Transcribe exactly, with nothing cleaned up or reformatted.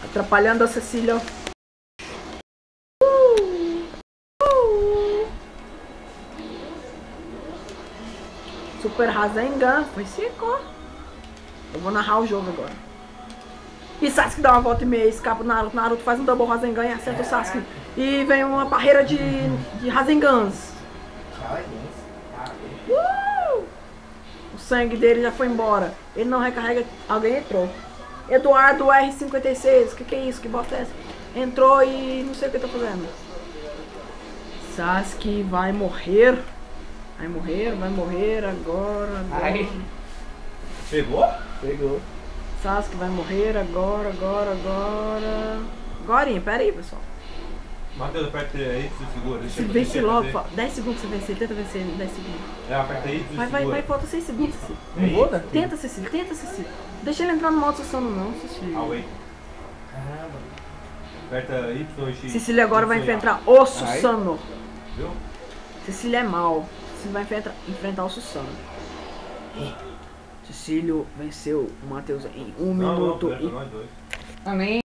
Atrapalhando a Cecília. Super Rasengan. Foi seco. Eu vou narrar o jogo agora. E Sasuke dá uma volta e meia, escapa o Naruto. Naruto faz um double Rasengan e acerta o Sasuke. E vem uma barreira de, de Rasengans. Uh! O sangue dele já foi embora. Ele não recarrega. Alguém entrou. Eduardo R cinquenta e seis. O que, que é isso? Que bosta é essa? Entrou e não sei o que eu tô fazendo. Sasuke vai morrer. Vai morrer, vai morrer agora. agora. Ai. Pegou? Pegou. Sasuke vai morrer agora, agora, agora. Agorinha, pera aí, pessoal. Matheus, aperta aí, você segura. Deixa Se eu- vence deixa eu logo, fazer. fa- dez segundos você vencer, tenta vencer em dez segundos. É, aperta aí, você Vai, vai, segura. vai, falta seis segundos, Cecília. Não vou, né? Tenta, Cecília, tenta, Cecília. Deixa ele entrar no modo Sussano não, Cecília. Ah, wait. Caramba. Aperta Y e X. Cecília agora vai Y, enfrentar o Sussano. Viu? Cecília é mal. Cecília vai enfrentar, enfrentar o Sussano. Cecílio venceu o Matheus em um Não, não, minuto aperta e nós dois. Ah, nem